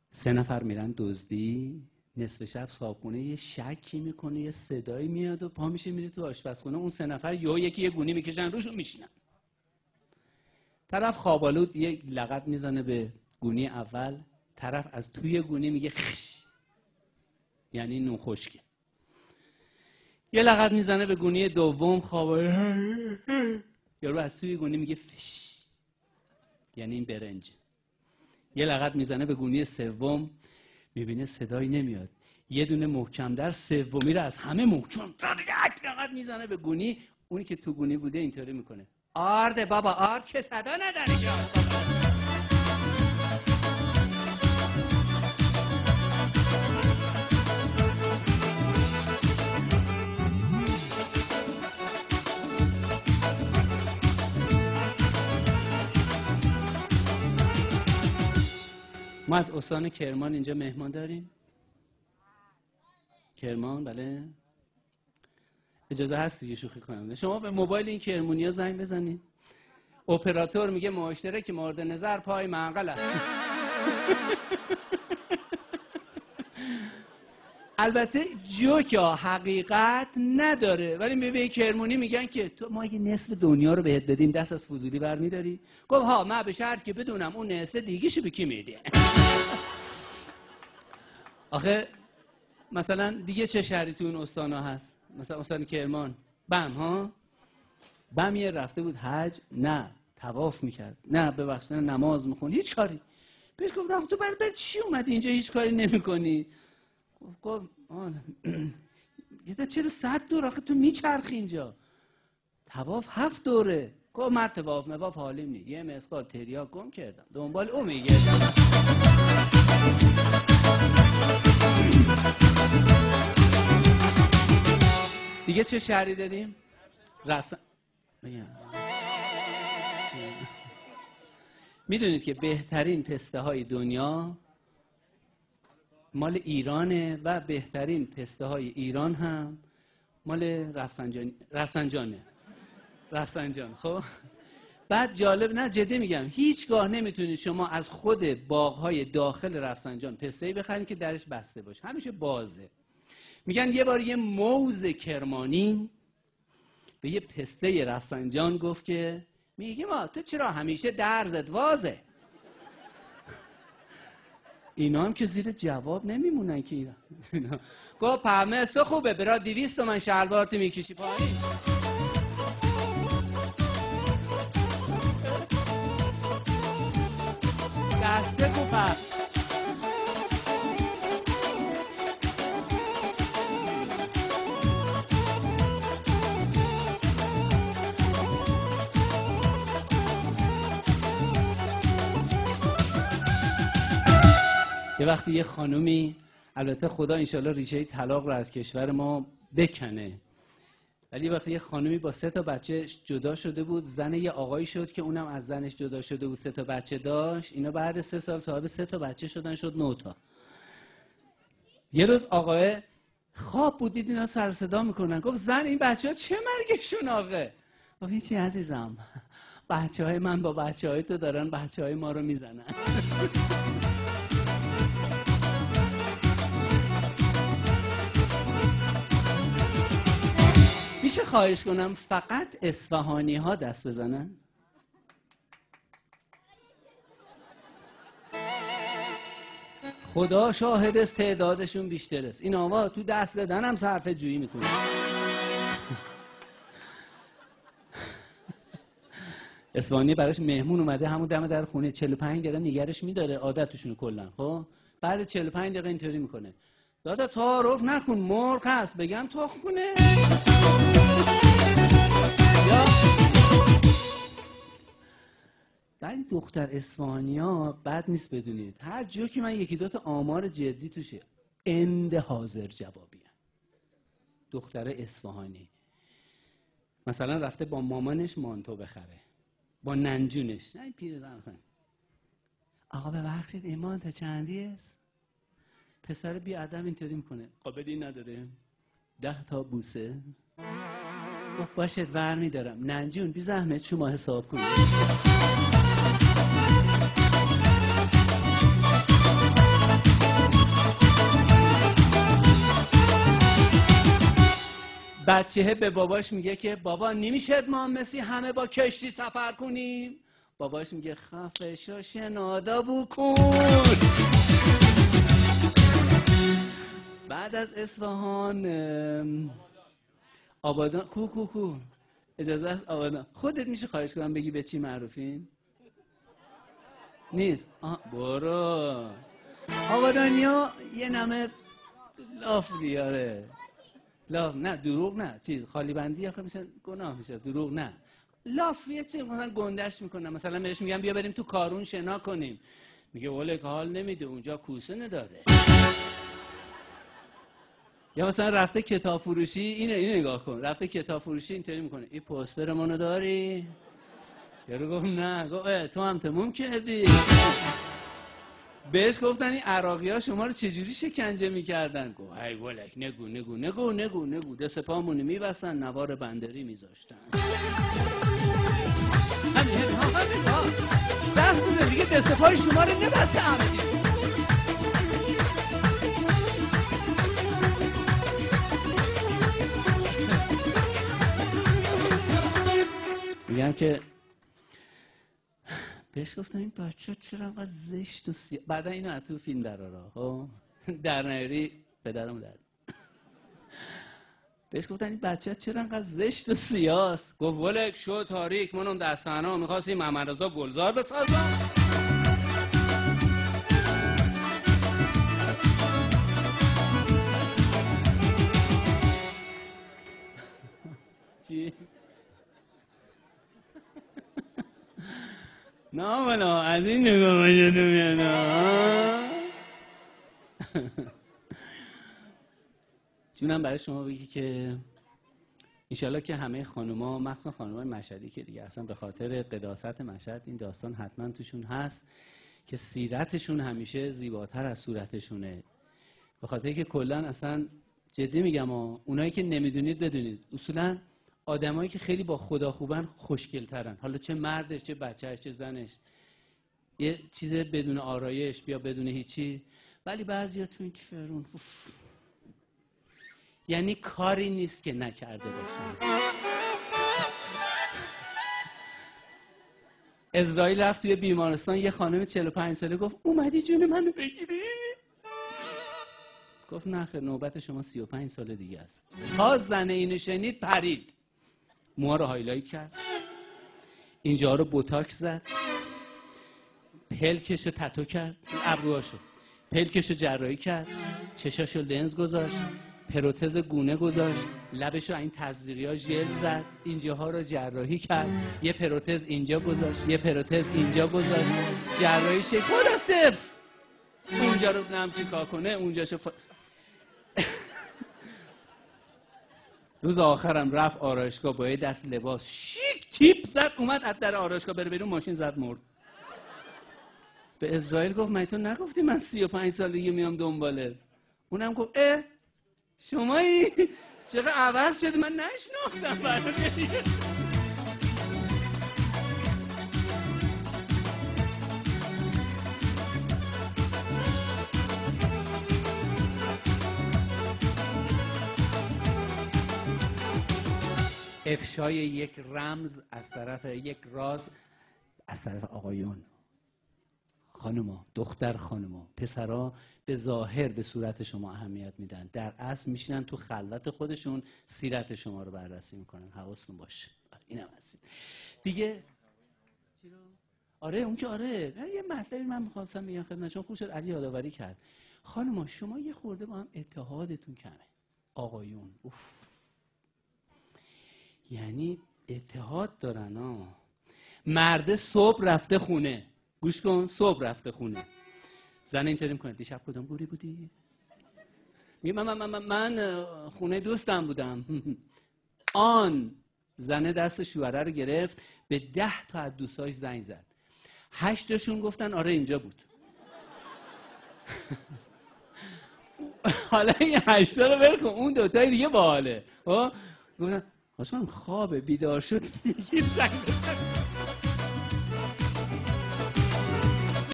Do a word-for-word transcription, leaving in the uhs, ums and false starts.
سه نفر میرن دزدی، نصف شب صاحبخونه یه شکی میکنه، یه صدایی میاد و پا میشه میره تو آشپزخونه. اون سه نفر یهو یکی یه گونی میکشن روشون میشینن. طرف خوابالود یه لغت میزنه به گونی اول، طرف از توی گونی میگه خش، یعنی نون خشکه. یه لغت میزنه به گونی دوم، خوابالود یارو از توی گونی میگه فش، یعنی این برنجه. یه لغت میزنه به گونی سوم، میبینه صدایی نمیاد، یه دونه محکم در، سومی رو از همه محکم تر یک لغت میزنه به گونی. اونی که تو گونی بوده اینطوری میکنه، آرده بابا آرد که صدا نداره. ما از استان کرمان اینجا مهمان داریم. کرمان، بله. اجازه هست دیگه شوخی کنم. شما به موبایل این کرمونیا زنگ بزنید. اپراتور میگه مشترک مورد نظر پای منقل است. البته جوکا حقیقت نداره، ولی به به کرمونی میگن که تو ما اگه نصف دنیا رو بهت بدیم دست از فضولی برمیداری؟ گفت ها، من به شرط که بدونم اون نصف دیگه‌شو به کی میدی. آخه مثلا دیگه چه شهری تو اون استانا هست؟ مثلا استان کرمان، بم ها؟ بم یه رفته بود حج، نه طواف میکرد، نه ببخشید نه نماز میخوند، هیچ کاری. بهش گفتم تو برای بعد چی اومدی اینجا هیچ کاری نمیکنی؟ گفت یه ده چرا صد دور آخه تو میچرخی اینجا؟ طواف هفت دوره. گفت من طواف مواف حالیم نی، یه مسقال تریاک گم کردم دنبال او میگردم. دیگه چه شهری داریم؟ رسن میدونید که بهترین پسته های دنیا مال ایرانه و بهترین پسته های ایران هم مال رفسنجان رفسنجانه رفسنجان. خب بعد جالب، نه جدی میگم، هیچگاه نمیتونید شما از خود باغ‌های داخل رفسنجان پسته‌ای بخرید که درش بسته باشه، همیشه بازه. میگن یه بار یه موز کرمانی به یه پسته رفسنجان گفت که میگه ما تو چرا همیشه درزت وازه؟ اینا هم که زیر جواب نمیمونن که اینا. گفت پرمس تو خوبه برا دویست تومن شلوارتو میکشی پایین. دسته تو پس. یه وقتی یه خانومی، البته خدا انشالله ریشه طلاق رو از کشور ما بکنه، ولی یه وقتی یه خانومی با سه تا بچه جدا شده بود، زن یه آقایی شد که اونم از زنش جدا شده بود، سه تا بچه داشت. اینا بعد سه سال صاحب سه تا بچه شدن، شد نه تا. یه روز آقای خواب بود، دید اینا سر صدا میکنن، گفت زن این بچه ها چه مرگشون آقه؟ گفت هیچی عزیزم، بچه های من با بچه های تو دارن بچه های ما رو میزنن. میشه خواهش کنم فقط اصفهانی ها دست بزنن؟ خدا شاهد است تعدادشون بیشتر است. این آوا تو دست زدن هم صرفه جویی میکنه. اصفهانی براش مهمون اومده، همون دم در خونه چهل و پنج دقیقه نگرش میداره، عادتشون کلا. خب بعد چهل و پنج دقیقه اینطوری میکنه، دادا تعارف نکن مرغ هست، بگم تو خونه. یا ولی دختر اصفهانی‌ها بد نیست بدونید، هر جور که من یکی دو تا آمار جدی توشه، اند حاضر جوابی هست. دختر اصفهانی مثلا رفته با مامانش مانتو بخره، با ننجونش، نه پیرزن مثلا، آقا ببخشید این مانتو چندی است؟ پسر بی ادب اینطوری میکنه، قابلی نداره، ده تا بوسه. باشد ور میدارم، ننجون بی زحمت شما حساب کنید. بچه به باباش میگه که بابا نمیشه ما مثل همه با کشتی سفر کنیم. باباش میگه خفه شو شنادا بکن. بعد از اصفهان آبادان کو کو کو اجازه است آبادان. خودت میشه خواهش کنم بگی به چی معروفین؟ نیست؟ آه برو. آبادانیا یه نمه لاف دیاره. لاف نه دروغ نه چیز خالی بندی آخه میشه گناه میشه. دروغ نه لاف یه چیز مثلا گندش میکنم. مثلا بهش میگم بیا بریم تو کارون شنا کنیم، میگه ولک حال نمیده اونجا کوسه نداره. یا مثلا رفته کتاب فروشی، اینه اینو نگاه کن، رفته کتاب فروشی اینطوری میکنه این پوستر منو داری؟ یارو گفت نه. گفت تو هم تموم کردی. بهش گفتن این عراقی ها شما رو چجوری شکنجه میکردن؟ گفت ای ولک نگو نگو نگو نگو نگو دست پامونو میبستن نوار بندری میذاشتن. همین همین ها همین ها دست بوده دیگه دست پای شما رو نبسته همین. میگم که بهش گفتم این بچه چرا انقدر زشت و سیاه. بعدا اینو از تو فیلم در آره ها در نیاری پدرم در. بهش گفتن این بچه چرا انقدر زشت و سیاست؟ گفت ولک شو تاریک من اون دستانا میخواست این محمد رضا گلزار بسازم. چی؟ نه بلا از این نگاه مجدو میاد. جونم برای شما بگی که انشالله که همه خانوما مخصوصا خانومای مشهدی که دیگه اصلا به خاطر قداست مشهد این داستان حتما توشون هست که سیرتشون همیشه زیباتر از صورتشونه. به خاطر که کلا اصلا جدی میگم ها اونایی که نمیدونید بدونید اصولا آدمایی که خیلی با خدا خوبن خوشگل‌ترن. حالا چه مردش چه بچه‌اش چه زنش، یه چیز بدون آرایش بیا بدون هیچی. ولی بعضیا تو این فرون یعنی کاری نیست که نکرده باشن. اسرائیل رفت توی بیمارستان یه خانم چهل و پنج ساله گفت اومدی جون منو بگیری؟ گفت نه خیر نوبت شما سی و پنج سال دیگه است. تا زن اینو شنید پرید، موها رو هایلایت کرد، اینجا رو بوتاکس زد، پلکش رو تتو کرد، ابروهاشو پلکش رو جراحی کرد، چشاشو لنز گذاشت، پروتز گونه گذاشت، لبشو این تزریقی‌ها ژل زد، اینجاها رو جراحی کرد، یه پروتز اینجا گذاشت، یه پروتز اینجا گذاشت، جراحی شکل خلاصه اونجا رو نم چیکار کنه اونجاشو ف... روز آخرم رفت آرایشگاه با یه دست لباس شیک تیپ زد اومد از در آرایشگاه بره بیرون ماشین زد مرد. به اسرائیل گفت من تو نگفتی من سی و پنج سال دیگه میام دنباله؟ اونم گفت اه شمایی چقدر عوض شدی من نشناختم برای دیگه. افشای یک رمز از طرف یک راز از طرف آقایون، خانوما، دختر خانوما، پسرها به ظاهر به صورت شما اهمیت میدن، در اصل میشینن تو خلوت خودشون سیرت شما رو بررسی میکنن. حواستون باشه. اینم هست دیگه. آره اون که آره یه مطلبی من می‌خواستم بگم خدمتتون، خوب شد علی یادآوری کرد. خانوما شما یه خورده با هم اتحادتون کمه. آقایون اوف یعنی اتحاد دارن ها. مرد صبح رفته خونه، گوش کن، صبح رفته خونه، زن اینطوری میکنه دیشب کدام گوری بودی؟ میگه من, من, من, من خونه دوستم بودم. آن زنه دست شوهره رو گرفت به ده تا از دوستاش زنگ زد، هشتشون گفتن آره اینجا بود. حالا این هشتا رو ول کن، اون دوتای دیگه باحاله. گفتن خوشم خوابه بیدار شد میگی زنگ